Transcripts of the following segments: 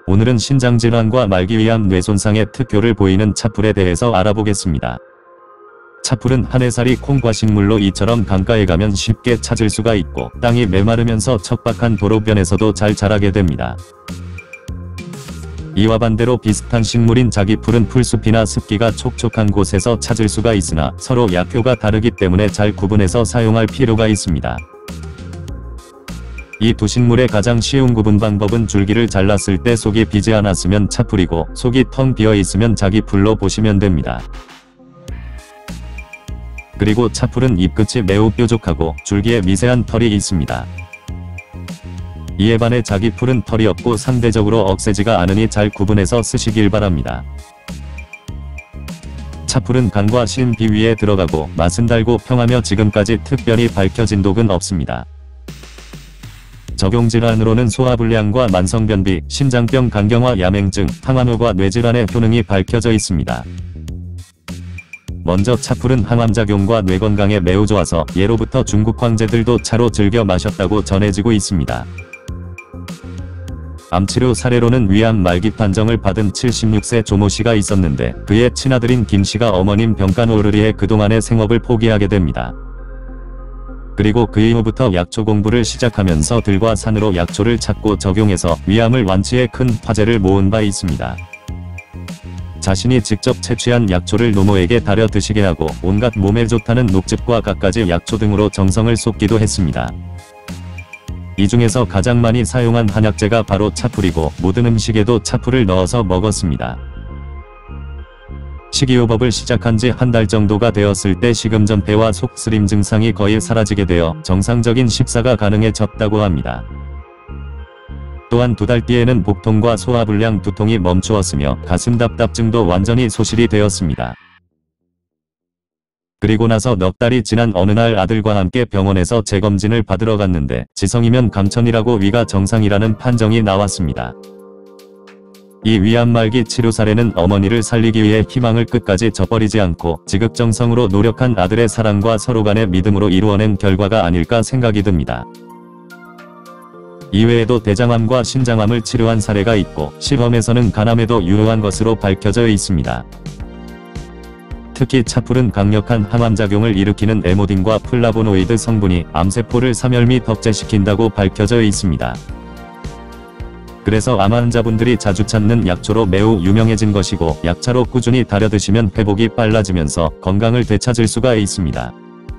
오늘은 신장질환과 말기위암 뇌손상의 특효를 보이는 차풀에 대해서 알아보겠습니다. 차풀은 한해살이 콩과 식물로 이처럼 강가에 가면 쉽게 찾을 수가 있고 땅이 메마르면서 척박한 도로변에서도 잘 자라게 됩니다. 이와 반대로 비슷한 식물인 자기풀은 풀숲이나 습기가 촉촉한 곳에서 찾을 수가 있으나 서로 약효가 다르기 때문에 잘 구분해서 사용할 필요가 있습니다. 이 두 식물의 가장 쉬운 구분 방법은 줄기를 잘랐을 때 속이 비지 않았으면 차풀이고 속이 텅 비어 있으면 자기풀로 보시면 됩니다. 그리고 차풀은 잎끝이 매우 뾰족하고 줄기에 미세한 털이 있습니다. 이에 반해 자기풀은 털이 없고 상대적으로 억세지가 않으니 잘 구분해서 쓰시길 바랍니다. 차풀은 간과 신 비위에 들어가고 맛은 달고 평하며 지금까지 특별히 밝혀진 독은 없습니다. 적용질환으로는 소화불량과 만성변비, 심장병 간경화 야맹증, 항암효과 뇌질환의 효능이 밝혀져 있습니다. 먼저 차풀은 항암작용과 뇌건강에 매우 좋아서 예로부터 중국 황제들도 차로 즐겨 마셨다고 전해지고 있습니다. 암치료 사례로는 위암 말기 판정을 받은 76세 조모씨가 있었는데 그의 친아들인 김씨가 어머님 병간호르리에 그동안의 생업을 포기하게 됩니다. 그리고 그 이후부터 약초 공부를 시작하면서 들과 산으로 약초를 찾고 적용해서 위암을 완치해 큰 화제를 모은 바 있습니다. 자신이 직접 채취한 약초를 노모에게 다려 드시게 하고 온갖 몸에 좋다는 녹즙과 갖가지 약초 등으로 정성을 쏟기도 했습니다. 이 중에서 가장 많이 사용한 한약재가 바로 차풀이고 모든 음식에도 차풀을 넣어서 먹었습니다. 식이요법을 시작한 지 한 달 정도가 되었을 때 식음전폐와 속쓰림 증상이 거의 사라지게 되어 정상적인 식사가 가능해졌다고 합니다. 또한 2달 뒤에는 복통과 소화불량, 두통이 멈추었으며 가슴 답답증도 완전히 소실이 되었습니다. 그리고 나서 넉 달이 지난 어느 날 아들과 함께 병원에서 재검진을 받으러 갔는데 지성이면 감천이라고 위가 정상이라는 판정이 나왔습니다. 이 위암 말기 치료 사례는 어머니를 살리기 위해 희망을 끝까지 저버리지 않고 지극정성으로 노력한 아들의 사랑과 서로 간의 믿음으로 이루어낸 결과가 아닐까 생각이 듭니다. 이외에도 대장암과 신장암을 치료한 사례가 있고 실험에서는 간암에도 유효한 것으로 밝혀져 있습니다. 특히 차풀은 강력한 항암작용을 일으키는 에모딘과 플라보노이드 성분이 암세포를 사멸 및 억제시킨다고 밝혀져 있습니다. 그래서 암 환자분들이 자주 찾는 약초로 매우 유명해진 것이고 약차로 꾸준히 다려 드시면 회복이 빨라지면서 건강을 되찾을 수가 있습니다.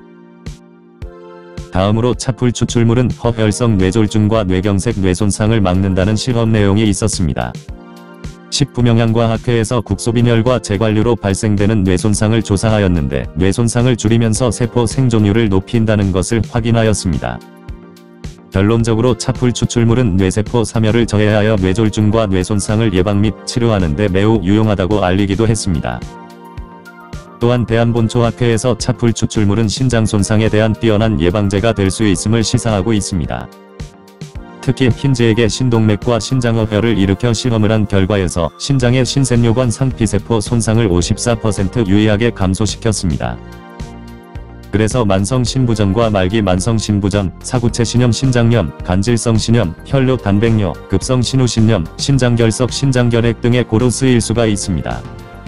다음으로 차풀 추출물은 허혈성 뇌졸중과 뇌경색 뇌손상을 막는다는 실험 내용이 있었습니다. 식품영양과학회에서 국소빈혈과 제관류로 발생되는 뇌손상을 조사하였는데 뇌손상을 줄이면서 세포 생존율을 높인다는 것을 확인하였습니다. 결론적으로 차풀 추출물은 뇌세포 사멸을 저해하여 뇌졸중과 뇌손상을 예방 및 치료하는 데 매우 유용하다고 알리기도 했습니다. 또한 대한본초학회에서 차풀 추출물은 신장 손상에 대한 뛰어난 예방제가 될 수 있음을 시사하고 있습니다. 특히 흰쥐에게 신동맥과 신장어혈을 일으켜 실험을 한 결과에서 신장의 신샘요관 상피세포 손상을 54% 유의하게 감소시켰습니다. 그래서 만성신부전과 말기 만성신부전, 사구체신염 신장염, 간질성 신염, 혈뇨 단백뇨, 급성 신우신염, 신장결석 신장결핵 등에 고루 쓰일 수가 있습니다.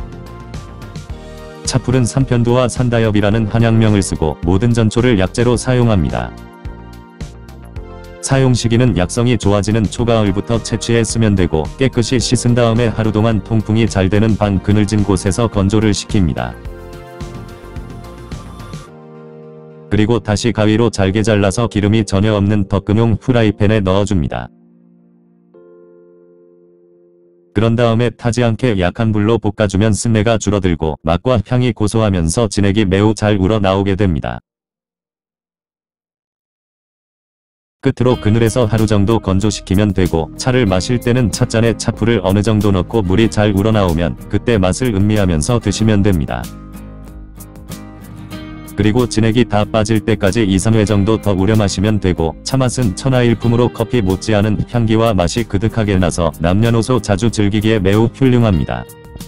차풀은 삼편도와 산다엽이라는 한약명을 쓰고 모든 전초를 약재로 사용합니다. 사용 시기는 약성이 좋아지는 초가을부터 채취해 쓰면 되고 깨끗이 씻은 다음에 하루 동안 통풍이 잘 되는 방 그늘진 곳에서 건조를 시킵니다. 그리고 다시 가위로 잘게 잘라서 기름이 전혀 없는 덕금용 후라이팬에 넣어줍니다. 그런 다음에 타지 않게 약한 불로 볶아주면 쓴내가 줄어들고 맛과 향이 고소하면서 진액이 매우 잘 우러나오게 됩니다. 끝으로 그늘에서 하루 정도 건조시키면 되고 차를 마실 때는 찻잔에 차풀을 어느 정도 넣고 물이 잘 우러나오면 그때 맛을 음미하면서 드시면 됩니다. 그리고 진액이 다 빠질 때까지 2-3회 정도 더 우려 마시면 되고 차맛은 천하일품으로 커피 못지않은 향기와 맛이 그득하게 나서 남녀노소 자주 즐기기에 매우 훌륭합니다.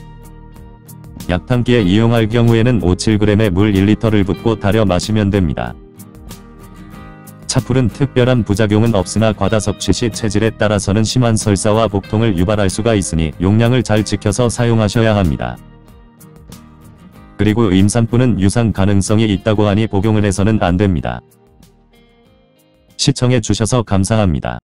약탕기에 이용할 경우에는 5-7g의 물 1리터를 붓고 달여 마시면 됩니다. 차풀은 특별한 부작용은 없으나 과다 섭취 시 체질에 따라서는 심한 설사와 복통을 유발할 수가 있으니 용량을 잘 지켜서 사용하셔야 합니다. 그리고 임산부는 유산 가능성이 있다고 하니 복용을 해서는 안 됩니다. 시청해 주셔서 감사합니다.